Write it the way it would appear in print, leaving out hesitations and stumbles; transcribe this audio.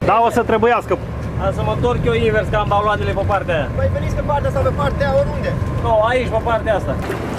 Da, o să trebuiască. Am să mă întorc eu invers, că am baloanele pe partea aia. Păi veniți pe partea asta, pe partea aia, oriunde. Nu, aici, pe partea asta.